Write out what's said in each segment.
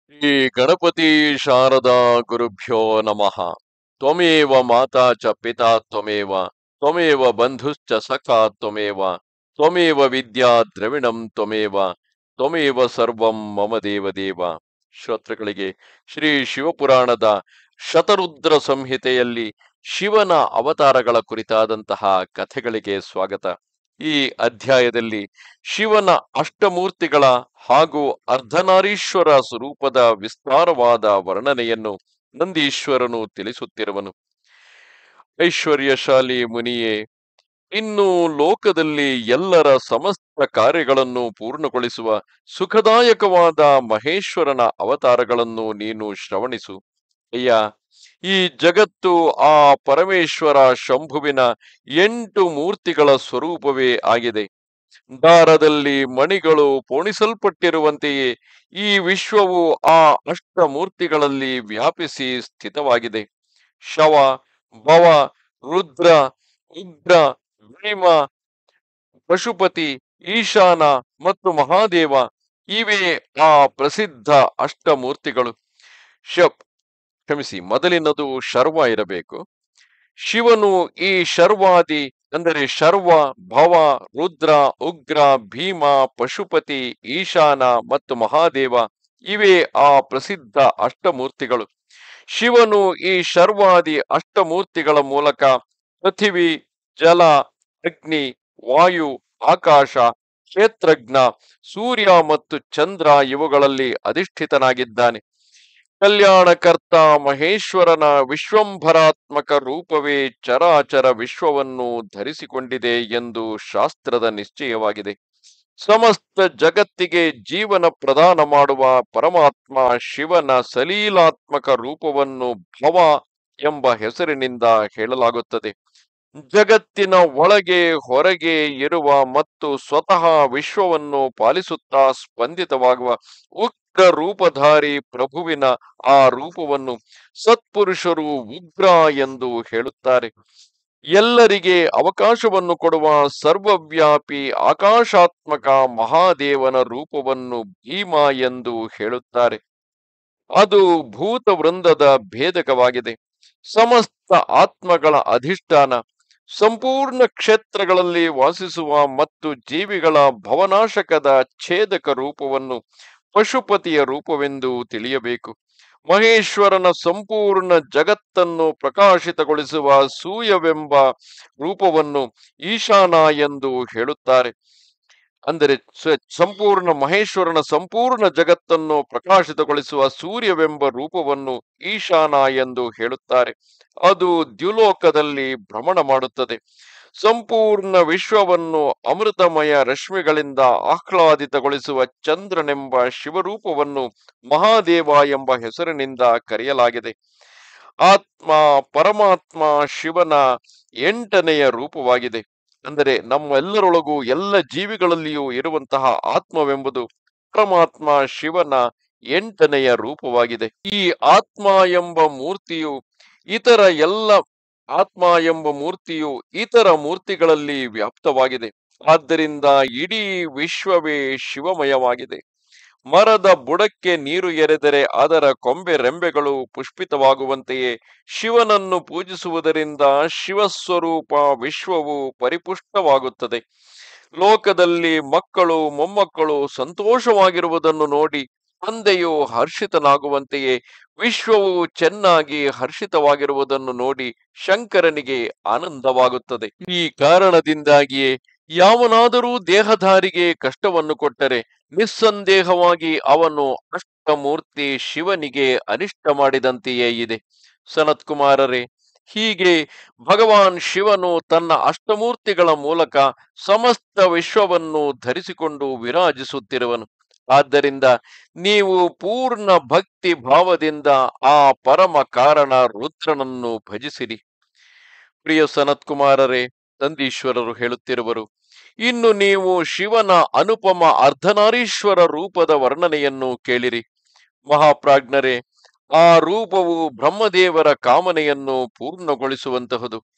ಶ್ರೀ ಗಣಪತಿ ಶಾರದಾ ಗುರುಭ್ಯೋ ನಮಃ. ತ್ವಮೇವ ಮಾತಾ ಚ ಪಿತಾ ತ್ವಮೇವ ತ್ವಮೇವ ಬಂಧುಶ್ಚ ಸಖಾ ತ್ವಮೇವ ತ್ವಮೇವ ವಿದ್ಯಾ ದ್ರವಿಣಂ ತ್ವಮೇವ ತ್ವಮೇವ ಸರ್ವಂ ಮಮ ದೇವ. ಶ್ರೋತೃಗಳಿಗೆ ಶ್ರೀ ಶಿವಪುರಾಣದ ಶತರುದ್ರ ಸಂಹಿತೆಯಲ್ಲಿ ಶಿವನ ಅವತಾರಗಳ ಕುರಿತಾದಂತಹ ಕಥೆಗಳಿಗೆ ಸ್ವಾಗತ. ಈ ಅಧ್ಯಾಯದಲ್ಲಿ ಶಿವನ ಅಷ್ಟಮೂರ್ತಿಗಳ ಹಾಗೂ ಅರ್ಧನಾರೀಶ್ವರ ಸ್ವರೂಪದ ವಿಸ್ತಾರವಾದ ವರ್ಣನೆಯನ್ನು ನಂದೀಶ್ವರನು ತಿಳಿಸುತ್ತಿರುವನು. ಐಶ್ವರ್ಯಶಾಲಿ ಮುನಿಯೇ, ಇನ್ನು ಲೋಕದಲ್ಲಿ ಎಲ್ಲರ ಸಮಸ್ತ ಕಾರ್ಯಗಳನ್ನು ಪೂರ್ಣಗೊಳಿಸುವ ಸುಖದಾಯಕವಾದ ಮಹೇಶ್ವರನ ಅವತಾರಗಳನ್ನು ನೀನು ಶ್ರವಣಿಸು. ಅಯ್ಯ, ಈ ಜಗತ್ತು ಆ ಪರಮೇಶ್ವರ ಶಂಭುವಿನ 8 ಮೂರ್ತಿಗಳ ಸ್ವರೂಪವೇ ಆಗಿದೆ. ದಾರದಲ್ಲಿ ಮಣಿಗಳು ಪೋಣಿಸಲ್ಪಟ್ಟಿರುವಂತೆಯೇ ಈ ವಿಶ್ವವು ಆ ಅಷ್ಟಮೂರ್ತಿಗಳಲ್ಲಿ ವ್ಯಾಪಿಸಿ ಸ್ಥಿತವಾಗಿದೆ. ಶವ, ಭವ, ರುದ್ರ, ಉಗ್ರ, ಭೀಮ, ಪಶುಪತಿ, ಈಶಾನ ಮತ್ತು ಮಹಾದೇವ ಇವೇ ಆ ಪ್ರಸಿದ್ಧ ಅಷ್ಟಮೂರ್ತಿಗಳು. ಮೊದಲಿನದು ಶರ್ವ ಇರಬೇಕು. ಶಿವನು ಈ ಶರ್ವಾದಿ ಅಂದರೆ ಶರ್ವ, ಭವ, ರುದ್ರ, ಉಗ್ರ, ಭೀಮ, ಪಶುಪತಿ, ಈಶಾನ ಮತ್ತು ಮಹಾದೇವ ಇವೇ ಆ ಪ್ರಸಿದ್ಧ ಅಷ್ಟಮೂರ್ತಿಗಳು. ಶಿವನು ಈ ಶರ್ವಾದಿ ಅಷ್ಟಮೂರ್ತಿಗಳ ಮೂಲಕ ಪೃಥಿವಿ, ಜಲ, ಅಗ್ನಿ, ವಾಯು, ಆಕಾಶ, ಕ್ಷೇತ್ರಜ್ಞ, ಸೂರ್ಯ ಮತ್ತು ಚಂದ್ರ ಇವುಗಳಲ್ಲಿ ಅಧಿಷ್ಠಿತನಾಗಿದ್ದಾನೆ. ಕಲ್ಯಾಣಕರ್ತ ಮಹೇಶ್ವರನ ವಿಶ್ವಂಭರಾತ್ಮಕ ರೂಪವೇ ಚರಾಚರ ವಿಶ್ವವನ್ನು ಧರಿಸಿಕೊಂಡಿದೆ ಎಂದು ಶಾಸ್ತ್ರದ ನಿಶ್ಚಯವಾಗಿದೆ. ಸಮಸ್ತ ಜಗತ್ತಿಗೆ ಜೀವನ ಪ್ರದಾನ ಮಾಡುವ ಪರಮಾತ್ಮ ಶಿವನ ಸಲೀಲಾತ್ಮಕ ರೂಪವನ್ನು ಭವ ಎಂಬ ಹೆಸರಿನಿಂದ ಹೇಳಲಾಗುತ್ತದೆ. ಜಗತ್ತಿನ ಒಳಗೆ ಹೊರಗೆ ಇರುವ ಮತ್ತು ಸ್ವತಃ ವಿಶ್ವವನ್ನು ಪಾಲಿಸುತ್ತಾ ಸ್ಪಂದಿತವಾಗುವ ಉಗ್ರ ರೂಪಧಾರಿ ಪ್ರಭುವಿನ ಆ ರೂಪವನ್ನು ಸತ್ಪುರುಷರು ಉಗ್ರ ಎಂದು ಹೇಳುತ್ತಾರೆ. ಎಲ್ಲರಿಗೆ ಅವಕಾಶವನ್ನು ಕೊಡುವ ಸರ್ವವ್ಯಾಪಿ ಆಕಾಶಾತ್ಮಕ ಮಹಾದೇವನ ರೂಪವನ್ನು ಭೀಮ ಎಂದು ಹೇಳುತ್ತಾರೆ. ಅದು ಭೂತ ವೃಂದದ ಭೇದಕವಾಗಿದೆ. ಸಮಸ್ತ ಆತ್ಮಗಳ ಅಧಿಷ್ಠಾನ, ಸಂಪೂರ್ಣ ಕ್ಷೇತ್ರಗಳಲ್ಲಿ ವಾಸಿಸುವ ಮತ್ತು ಜೀವಿಗಳ ಭವನಾಶಕದ ಛೇದಕ ರೂಪವನ್ನು ಪಶುಪತಿಯ ರೂಪವೆಂದು ತಿಳಿಯಬೇಕು. ಮಹೇಶ್ವರನ ಸಂಪೂರ್ಣ ಜಗತ್ತನ್ನು ಪ್ರಕಾಶಿತಗೊಳಿಸುವ ಸೂಯವೆಂಬ ರೂಪವನ್ನು ಈಶಾನ ಎಂದು ಹೇಳುತ್ತಾರೆ. ಅಂದರೆ ಸಂಪೂರ್ಣ ಮಹೇಶ್ವರನ ಸಂಪೂರ್ಣ ಜಗತ್ತನ್ನು ಪ್ರಕಾಶಿತಗೊಳಿಸುವ ಸೂರ್ಯವೆಂಬ ರೂಪವನ್ನು ಈಶಾನ ಎಂದು ಹೇಳುತ್ತಾರೆ. ಅದು ದ್ಯುಲೋಕದಲ್ಲಿ ಭ್ರಮಣ ಮಾಡುತ್ತದೆ. ಸಂಪೂರ್ಣ ವಿಶ್ವವನ್ನು ಅಮೃತಮಯ ರಶ್ಮಿಗಳಿಂದ ಆಹ್ಲಾದಿತಗೊಳಿಸುವ ಚಂದ್ರನೆಂಬ ಶಿವರೂಪವನ್ನು ಮಹಾದೇವ ಎಂಬ ಹೆಸರಿನಿಂದ ಕರೆಯಲಾಗಿದೆ. ಆತ್ಮ ಪರಮಾತ್ಮ ಶಿವನ 8ನೆಯ ರೂಪವಾಗಿದೆ. ಅಂದರೆ ನಮ್ಮೆಲ್ಲರೊಳಗೂ ಎಲ್ಲ ಜೀವಿಗಳಲ್ಲಿಯೂ ಇರುವಂತಹ ಆತ್ಮವೆಂಬುದು ಪರಮಾತ್ಮ ಶಿವನ 8ನೆಯ ರೂಪವಾಗಿದೆ. ಈ ಆತ್ಮ ಎಂಬ ಮೂರ್ತಿಯು ಇತರ ಮೂರ್ತಿಗಳಲ್ಲಿ ವ್ಯಾಪ್ತವಾಗಿದೆ. ಆದ್ದರಿಂದ ಇಡೀ ವಿಶ್ವವೇ ಶಿವಮಯವಾಗಿದೆ. ಮರದ ಬುಡಕ್ಕೆ ನೀರು ಎರೆದರೆ ಅದರ ಕೊಂಬೆ ರೆಂಬೆಗಳು ಪುಷ್ಪಿತವಾಗುವಂತೆಯೇ ಶಿವನನ್ನು ಪೂಜಿಸುವುದರಿಂದ ಶಿವಸ್ವರೂಪ ವಿಶ್ವವು ಪರಿಪುಷ್ಟವಾಗುತ್ತದೆ. ಲೋಕದಲ್ಲಿ ಮಕ್ಕಳು ಮೊಮ್ಮಕ್ಕಳು ಸಂತೋಷವಾಗಿರುವುದನ್ನು ನೋಡಿ ತಂದೆಯು ಹರ್ಷಿತನಾಗುವಂತೆಯೇ ವಿಶ್ವವು ಚೆನ್ನಾಗಿ ಹರ್ಷಿತವಾಗಿರುವುದನ್ನು ನೋಡಿ ಶಂಕರನಿಗೆ ಆನಂದವಾಗುತ್ತದೆ. ಈ ಕಾರಣದಿಂದಾಗಿಯೇ ಯಾವನಾದರೂ ದೇಹಧಾರಿಗೆ ಕಷ್ಟವನ್ನು ಕೊಟ್ಟರೆ ನಿಸ್ಸಂದೇಹವಾಗಿ ಅವನು ಅಷ್ಟಮೂರ್ತಿ ಶಿವನಿಗೆ ಅನಿಷ್ಟ ಮಾಡಿದಂತೆಯೇ ಇದೆ. ಸನತ್ಕುಮಾರರೇ, ಹೀಗೆ ಭಗವಾನ್ ಶಿವನು ತನ್ನ ಅಷ್ಟಮೂರ್ತಿಗಳ ಮೂಲಕ ಸಮಸ್ತ ವಿಶ್ವವನ್ನು ಧರಿಸಿಕೊಂಡು ವಿರಾಜಿಸುತ್ತಿರುವನು. ಆದ್ದರಿಂದ ನೀವು ಪೂರ್ಣ ಭಕ್ತಿ ಭಾವದಿಂದ ಆ ಪರಮ ಕಾರಣ ರುದ್ರನನ್ನು ಭಜಿಸಿರಿ. ಪ್ರಿಯ ಸನತ್ಕುಮಾರರೇ, ನಂದೀಶ್ವರರು ಹೇಳುತ್ತಿರುವರು, ಇನ್ನು ನೀವು ಶಿವನ ಅನುಪಮ ಅರ್ಧನಾರೀಶ್ವರ ರೂಪದ ವರ್ಣನೆಯನ್ನು ಕೇಳಿರಿ. ಮಹಾಪ್ರಾಜ್ಞರೇ, ಆ ರೂಪವು ಬ್ರಹ್ಮದೇವರ ಕಾಮನೆಯನ್ನು ಪೂರ್ಣಗೊಳಿಸುವಂತಹುದು.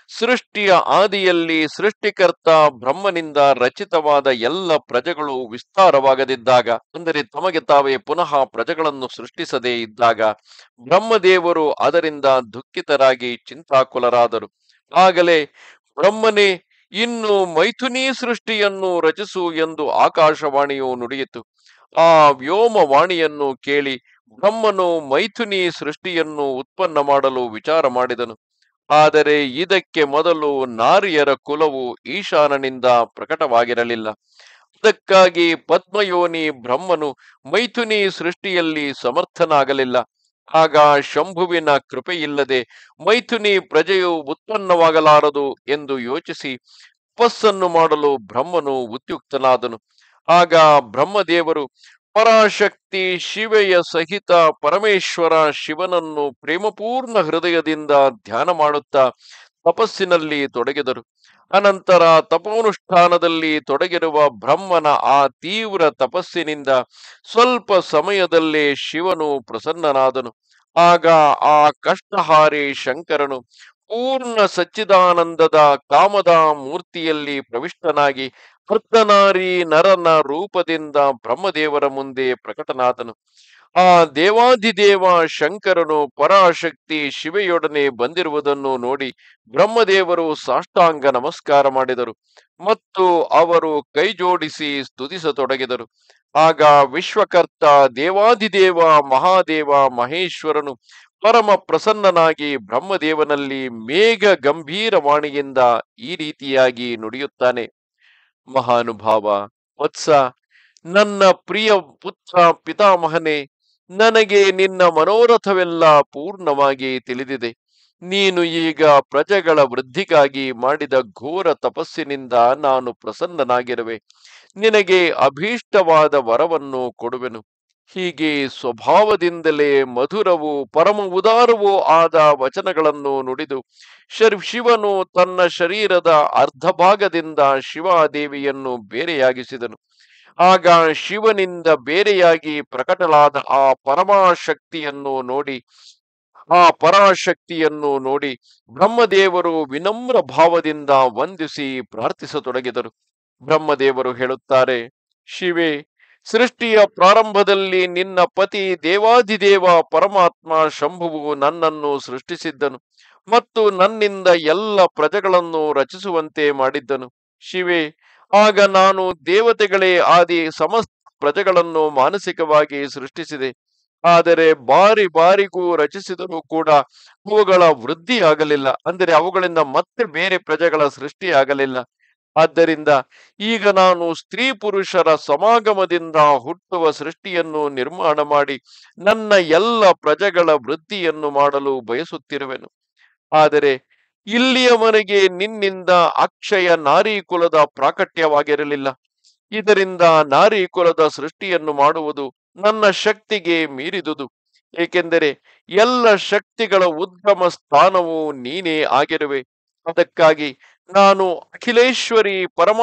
ಸೃಷ್ಟಿಯ ಆದಿಯಲ್ಲಿ ಸೃಷ್ಟಿಕರ್ತ ಬ್ರಹ್ಮನಿಂದ ರಚಿತವಾದ ಎಲ್ಲ ಪ್ರಜೆಗಳು ವಿಸ್ತಾರವಾಗದಿದ್ದಾಗ, ಅಂದರೆ ತಮಗೆ ತಾವೇ ಪುನಃ ಪ್ರಜೆಗಳನ್ನು ಸೃಷ್ಟಿಸದೇ ಇದ್ದಾಗ, ಬ್ರಹ್ಮದೇವರು ಅದರಿಂದ ದುಃಖಿತರಾಗಿ ಚಿಂತಾಕುಲರಾದರು. ಆಗಲೇ ಬ್ರಹ್ಮನೇ ಇನ್ನು ಮೈಥುನಿ ಸೃಷ್ಟಿಯನ್ನು ರಚಿಸು ಎಂದು ಆಕಾಶವಾಣಿಯು ನುಡಿಯಿತು. ಆ ವ್ಯೋಮವಾಣಿಯನ್ನು ಕೇಳಿ ಬ್ರಹ್ಮನು ಮೈಥುನಿ ಸೃಷ್ಟಿಯನ್ನು ಉತ್ಪನ್ನ ಮಾಡಲು ವಿಚಾರ ಮಾಡಿದನು. ಆದರೆ ಇದಕ್ಕೆ ಮೊದಲು ನಾರಿಯರ ಕುಲವು ಈಶಾನನಿಂದ ಪ್ರಕಟವಾಗಿರಲಿಲ್ಲ. ಅದಕ್ಕಾಗಿ ಪದ್ಮಯೋನಿ ಬ್ರಹ್ಮನು ಮೈಥುನಿ ಸೃಷ್ಟಿಯಲ್ಲಿ ಸಮರ್ಥನಾಗಲಿಲ್ಲ. ಆಗ ಶಂಭುವಿನ ಕೃಪೆಯಿಲ್ಲದೆ ಮೈಥುನಿ ಪ್ರಜೆಯು ಉತ್ಪನ್ನವಾಗಲಾರದು ಎಂದು ಯೋಚಿಸಿ ತಪಸ್ಸನ್ನು ಮಾಡಲು ಬ್ರಹ್ಮನು ಉದ್ಯುಕ್ತನಾದನು. ಆಗ ಬ್ರಹ್ಮದೇವರು ಪರಾಶಕ್ತಿ ಶಿವೆಯ ಸಹಿತ ಪರಮೇಶ್ವರ ಶಿವನನ್ನು ಪ್ರೇಮಪೂರ್ಣ ಹೃದಯದಿಂದ ಧ್ಯಾನ ಮಾಡುತ್ತಾ ತಪಸ್ಸಿನಲ್ಲಿ ತೊಡಗಿದರು. ಅನಂತರ ತಪೋನುಷ್ಠಾನದಲ್ಲಿ ತೊಡಗಿರುವ ಬ್ರಹ್ಮನ ಆ ತೀವ್ರ ತಪಸ್ಸಿನಿಂದ ಸ್ವಲ್ಪ ಸಮಯದಲ್ಲೇ ಶಿವನು ಪ್ರಸನ್ನನಾದನು. ಆಗ ಆ ಕಷ್ಟಹಾರಿ ಶಂಕರನು ಪೂರ್ಣ ಸಚ್ಚಿದಾನಂದದ ಕಾಮದ ಮೂರ್ತಿಯಲ್ಲಿ ಪ್ರವಿಷ್ಟನಾಗಿ ಅರ್ಧನಾರಿ ನರನ ರೂಪದಿಂದ ಬ್ರಹ್ಮದೇವರ ಮುಂದೆ ಪ್ರಕಟನಾದನು. ಆ ದೇವಾಧಿದೇವ ಶಂಕರನು ಪರಾಶಕ್ತಿ ಶಿವೆಯೊಡನೆ ಬಂದಿರುವುದನ್ನು ನೋಡಿ ಬ್ರಹ್ಮದೇವರು ಸಾಷ್ಟಾಂಗ ನಮಸ್ಕಾರ ಮಾಡಿದರು ಮತ್ತು ಅವರು ಕೈಜೋಡಿಸಿ ಸ್ತುತಿಸತೊಡಗಿದರು. ಆಗ ವಿಶ್ವಕರ್ತ ದೇವಾಧಿದೇವ ಮಹಾದೇವ ಮಹೇಶ್ವರನು ಪರಮ ಪ್ರಸನ್ನನಾಗಿ ಬ್ರಹ್ಮದೇವನಲ್ಲಿ ಮೇಘ ಗಂಭೀರವಾಣಿಯಿಂದ ಈ ರೀತಿಯಾಗಿ ನುಡಿಯುತ್ತಾನೆ. ಮಹಾನುಭಾವ ವತ್ಸ, ನನ್ನ ಪ್ರಿಯ ಪುತ್ರ ಪಿತಾಮಹನೇ, ನನಗೆ ನಿನ್ನ ಮನೋರಥವೆಲ್ಲ ಪೂರ್ಣವಾಗಿ ತಿಳಿದಿದೆ. ನೀನು ಈಗ ಪ್ರಜೆಗಳ ವೃದ್ಧಿಗಾಗಿ ಮಾಡಿದ ಘೋರ ತಪಸ್ಸಿನಿಂದ ನಾನು ಪ್ರಸನ್ನನಾಗಿರುವೆ. ನಿನಗೆ ಅಭೀಷ್ಟವಾದ ವರವನ್ನು ಕೊಡುವೆನು. ಹೀಗೆ ಸ್ವಭಾವದಿಂದಲೇ ಮಧುರವೂ ಪರಮ ಉದಾರವೂ ಆದ ವಚನಗಳನ್ನು ನುಡಿದು ಶಿವನು ತನ್ನ ಶರೀರದ ಅರ್ಧ ಭಾಗದಿಂದ ಶಿವಾದೇವಿಯನ್ನು ಬೇರೆಯಾಗಿಸಿದನು. ಆಗ ಶಿವನಿಂದ ಬೇರೆಯಾಗಿ ಪ್ರಕಟಲಾದ ಆ ಪರಾಶಕ್ತಿಯನ್ನು ನೋಡಿ ಬ್ರಹ್ಮದೇವರು ವಿನಮ್ರ ಭಾವದಿಂದ ವಂದಿಸಿ ಪ್ರಾರ್ಥಿಸತೊಡಗಿದರು. ಬ್ರಹ್ಮದೇವರು ಹೇಳುತ್ತಾರೆ, ಶಿವೆ, ಸೃಷ್ಟಿಯ ಪ್ರಾರಂಭದಲ್ಲಿ ನಿನ್ನ ಪತಿ ದೇವಾಧಿದೇವ ಪರಮಾತ್ಮ ಶಂಭುವು ನನ್ನನ್ನು ಸೃಷ್ಟಿಸಿದ್ದನು ಮತ್ತು ನನ್ನಿಂದ ಎಲ್ಲ ಪ್ರಜೆಗಳನ್ನು ರಚಿಸುವಂತೆ ಮಾಡಿದ್ದನು. ಶಿವೆ, ಆಗ ನಾನು ದೇವತೆಗಳೇ ಆದಿ ಸಮಸ್ತ ಪ್ರಜೆಗಳನ್ನು ಮಾನಸಿಕವಾಗಿ ಸೃಷ್ಟಿಸಿದೆ. ಆದರೆ ಬಾರಿ ಬಾರಿಗೂ ರಚಿಸಿದರೂ ಕೂಡ ಅವುಗಳ ವೃದ್ಧಿ ಆಗಲಿಲ್ಲ, ಅಂದರೆ ಅವುಗಳಿಂದ ಮತ್ತೆ ಬೇರೆ ಪ್ರಜೆಗಳ ಸೃಷ್ಟಿ ಆಗಲಿಲ್ಲ. ಆದ್ದರಿಂದ ಈಗ ನಾನು ಸ್ತ್ರೀ ಪುರುಷರ ಸಮಾಗಮದಿಂದ ಹುಟ್ಟುವ ಸೃಷ್ಟಿಯನ್ನು ನಿರ್ಮಾಣ ಮಾಡಿ ನನ್ನ ಎಲ್ಲ ಪ್ರಜೆಗಳ ವೃದ್ಧಿಯನ್ನು ಮಾಡಲು ಬಯಸುತ್ತಿರುವೆನು. ಆದರೆ ಇಲ್ಲಿಯವರೆಗೆ ನಿನ್ನಿಂದ ಅಕ್ಷಯ ನಾರಿ ಕುಲದ ಪ್ರಾಕಟ್ಯವಾಗಿರಲಿಲ್ಲ. ಇದರಿಂದ ನಾರಿ ಕುಲದ ಸೃಷ್ಟಿಯನ್ನು ಮಾಡುವುದು ನನ್ನ ಶಕ್ತಿಗೆ ಮೀರಿದುದು. ಏಕೆಂದರೆ ಎಲ್ಲ ಶಕ್ತಿಗಳ ಉದ್ಗಮ ಸ್ಥಾನವು ನೀನೇ ಆಗಿರುವೆ. ಅದಕ್ಕಾಗಿ ನಾನು ಅಖಿಲೇಶ್ವರಿ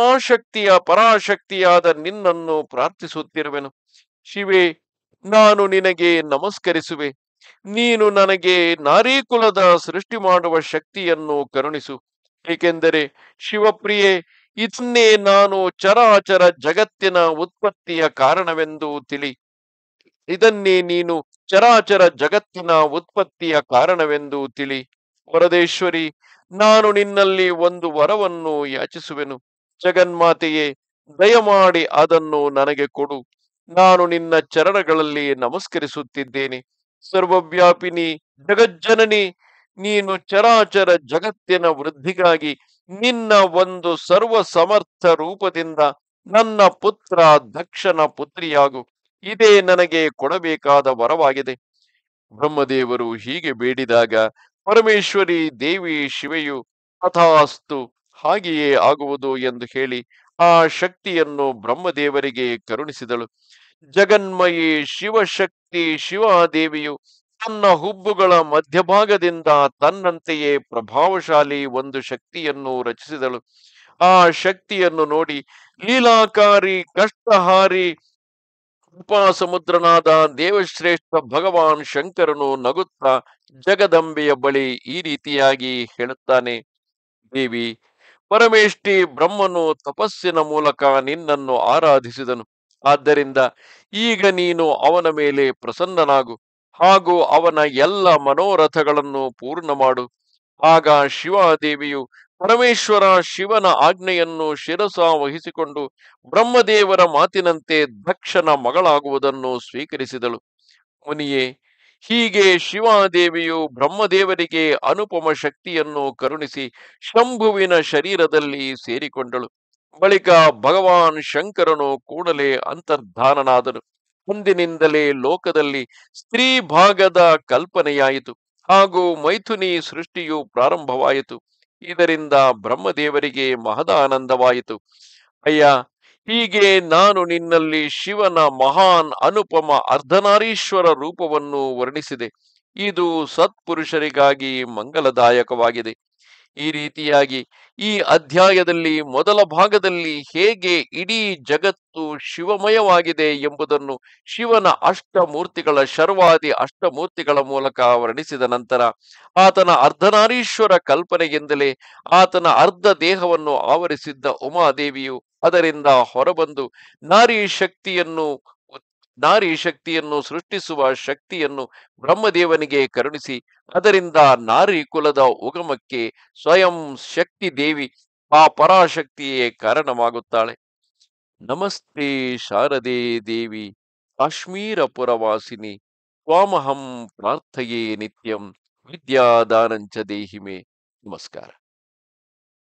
ಪರಾಶಕ್ತಿಯಾದ ನಿನ್ನನ್ನು ಪ್ರಾರ್ಥಿಸುತ್ತಿರುವೆನು. ಶಿವೆ, ನಾನು ನಿನಗೆ ನಮಸ್ಕರಿಸುವೆ. ನೀನು ನನಗೆ ನಾರೀಕುಲದ ಸೃಷ್ಟಿ ಮಾಡುವ ಶಕ್ತಿಯನ್ನು ಕರುಣಿಸು. ಏಕೆಂದರೆ ಶಿವಪ್ರಿಯೆ, ಇದನ್ನೇ ನಾನು ಚರಾಚರ ಜಗತ್ತಿನ ಉತ್ಪತ್ತಿಯ ಕಾರಣವೆಂದು ತಿಳಿ. ಇದನ್ನೇ ನೀನು ಚರಾಚರ ಜಗತ್ತಿನ ಉತ್ಪತ್ತಿಯ ಕಾರಣವೆಂದು ತಿಳಿ. ವರದೇಶ್ವರಿ, ನಾನು ನಿನ್ನಲ್ಲಿ ಒಂದು ವರವನ್ನು ಯಾಚಿಸುವೆನು. ಜಗನ್ಮಾತೆಯೇ, ದಯಮಾಡಿ ಅದನ್ನು ನನಗೆ ಕೊಡು. ನಾನು ನಿನ್ನ ಚರಣಗಳಲ್ಲಿ ನಮಸ್ಕರಿಸುತ್ತಿದ್ದೇನೆ. ಸರ್ವವ್ಯಾಪಿನಿ, ಜಗಜ್ಜನನಿ, ನೀನು ಚರಾಚರ ಜಗತ್ತಿನ ವೃದ್ಧಿಗಾಗಿ ನಿನ್ನ ಒಂದು ಸರ್ವ ಸಮರ್ಥ ರೂಪದಿಂದ ನನ್ನ ಪುತ್ರ ದಕ್ಷನ ಪುತ್ರಿಯಾಗು. ಇದೇ ನನಗೆ ಕೊಡಬೇಕಾದ ವರವಾಗಿದೆ. ಬ್ರಹ್ಮದೇವರು ಹೀಗೆ ಬೇಡಿದಾಗ ಪರಮೇಶ್ವರಿ ದೇವಿ ಶಿವೆಯು ತಥಾಸ್ತು, ಹಾಗೆಯೇ ಆಗುವುದು ಎಂದು ಹೇಳಿ ಆ ಶಕ್ತಿಯನ್ನು ಬ್ರಹ್ಮದೇವರಿಗೆ ಕರುಣಿಸಿದಳು. ಜಗನ್ಮಯಿ ಶಿವಶಕ್ತಿ ಶಿವಾದೇವಿಯು ತನ್ನ ಹುಬ್ಬುಗಳ ಮಧ್ಯಭಾಗದಿಂದ ತನ್ನಂತೆಯೇ ಪ್ರಭಾವಶಾಲಿ ಒಂದು ಶಕ್ತಿಯನ್ನು ರಚಿಸಿದಳು. ಆ ಶಕ್ತಿಯನ್ನು ನೋಡಿ ಲೀಲಾಕಾರಿ ಕಷ್ಟಹಾರಿ ಸಮುದ್ರನಾದ ದೇವಶ್ರೇಷ್ಠ ಭಗವಾನ್ ಶಂಕರನು ನಗುತ್ತಾ ಜಗದಂಬೆಯ ಬಳಿ ಈ ರೀತಿಯಾಗಿ ಹೇಳುತ್ತಾನೆ. ದೇವಿ, ಪರಮೇಷ್ಠಿ ಬ್ರಹ್ಮನು ತಪಸ್ಸಿನ ಮೂಲಕ ನಿನ್ನನ್ನು ಆರಾಧಿಸಿದನು. ಆದ್ದರಿಂದ ಈಗ ನೀನು ಅವನ ಮೇಲೆ ಪ್ರಸನ್ನನಾಗು, ಹಾಗೂ ಅವನ ಎಲ್ಲ ಮನೋರಥಗಳನ್ನು ಪೂರ್ಣ ಮಾಡು. ಆಗ ಶಿವಾದೇವಿಯು ಪರಮೇಶ್ವರ ಶಿವನ ಆಜ್ಞೆಯನ್ನು ಶಿರಸ ವಹಿಸಿಕೊಂಡು ಬ್ರಹ್ಮದೇವರ ಮಾತಿನಂತೆ ದಕ್ಷನ ಮಗಳಾಗುವುದನ್ನು ಸ್ವೀಕರಿಸಿದಳು. ಮುನಿಯೇ, ಹೀಗೆ ಶಿವಾದೇವಿಯು ಬ್ರಹ್ಮದೇವರಿಗೆ ಅನುಪಮ ಶಕ್ತಿಯನ್ನು ಕರುಣಿಸಿ ಶಂಭುವಿನ ಶರೀರದಲ್ಲಿ ಸೇರಿಕೊಂಡಳು. ಬಳಿಕ ಭಗವಾನ್ ಶಂಕರನು ಕೂಡಲೇ ಅಂತರ್ಧಾನನಾದನು. ಅಂದಿನಿಂದಲೇ ಲೋಕದಲ್ಲಿ ಸ್ತ್ರೀ ಭಾಗದ ಕಲ್ಪನೆಯಾಯಿತು, ಹಾಗೂ ಮೈಥುನಿ ಸೃಷ್ಟಿಯು ಪ್ರಾರಂಭವಾಯಿತು. ಇದರಿಂದ ಬ್ರಹ್ಮದೇವರಿಗೆ ಮಹದಾನಂದವಾಯಿತು. ಅಯ್ಯ, ಹೀಗೆ ನಾನು ನಿನ್ನಲ್ಲಿ ಶಿವನ ಮಹಾನ್ ಅನುಪಮ ಅರ್ಧನಾರೀಶ್ವರ ರೂಪವನ್ನು ವರ್ಣಿಸಿದೆ. ಇದು ಸತ್ಪುರುಷರಿಗಾಗಿ ಮಂಗಲದಾಯಕವಾಗಿದೆ. ಈ ರೀತಿಯಾಗಿ ಈ ಅಧ್ಯಾಯದಲ್ಲಿ ಮೊದಲ ಭಾಗದಲ್ಲಿ ಹೇಗೆ ಇಡೀ ಜಗತ್ತು ಶಿವಮಯವಾಗಿದೆ ಎಂಬುದನ್ನು ಶಿವನ ಅಷ್ಟಮೂರ್ತಿಗಳ ಶರ್ವಾದಿ ಅಷ್ಟಮೂರ್ತಿಗಳ ಮೂಲಕ ವರ್ಣಿಸಿದ ನಂತರ ಆತನ ಅರ್ಧನಾರೀಶ್ವರ ಕಲ್ಪನೆಯಿಂದಲೇ ಆತನ ಅರ್ಧ ದೇಹವನ್ನು ಆವರಿಸಿದ್ದ ಉಮಾದೇವಿಯು ಅದರಿಂದ ಹೊರಬಂದು ನಾರಿ ಶಕ್ತಿಯನ್ನು ನಾರಿ ಶಕ್ತಿಯನ್ನು ಸೃಷ್ಟಿಸುವ ಶಕ್ತಿಯನ್ನು ಬ್ರಹ್ಮದೇವನಿಗೆ ಕರುಣಿಸಿ ಅದರಿಂದ ನಾರಿ ಕುಲದ ಉಗಮಕ್ಕೆ ಸ್ವಯಂ ಶಕ್ತಿ ದೇವಿ, ಆ ಪರಾಶಕ್ತಿಯೇ ಕಾರಣವಾಗುತ್ತಾಳೆ. ನಮಸ್ತೆ ಶಾರದೆ ದೇವಿ, ಕಾಶ್ಮೀರ ಪುರವಾಸಿನಿ, ತ್ವಾಮಹಂ ಪ್ರಾರ್ಥಯೇ ನಿತ್ಯಂ, ವಿದ್ಯಾದಾನಂಚ ದೇಹಿಮೆ. ನಮಸ್ಕಾರ.